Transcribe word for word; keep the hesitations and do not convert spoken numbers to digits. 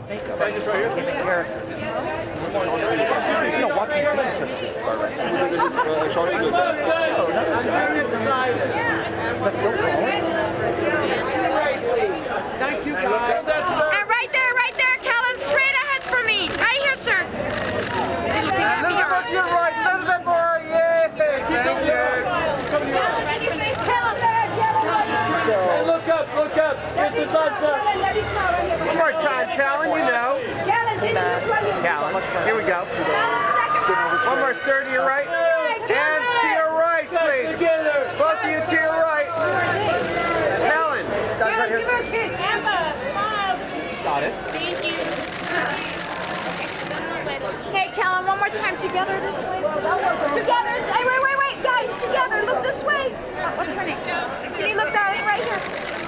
makeup. Right here. Became a character. You know, Joaquin Phoenix has a good scar right now. Thank you, guys. And right there, right there, Callan, straight ahead for me. Right here, sir. A little bit to your right, a little bit more. Yeah, thank you. Hey, look up, look up. Get the thumbs up. One more time, Callan, you know. Callan, here we go. One more, sir, to your right. And to your right, please. Both of you to your right. Callan. Give her a kiss. Amber, smile. Got it. Thank you. Hey, Callan, one more time. Together this way. Together. Hey, wait, wait, wait. Guys, together. Look this way. What's her name? Can you look, darling, right here?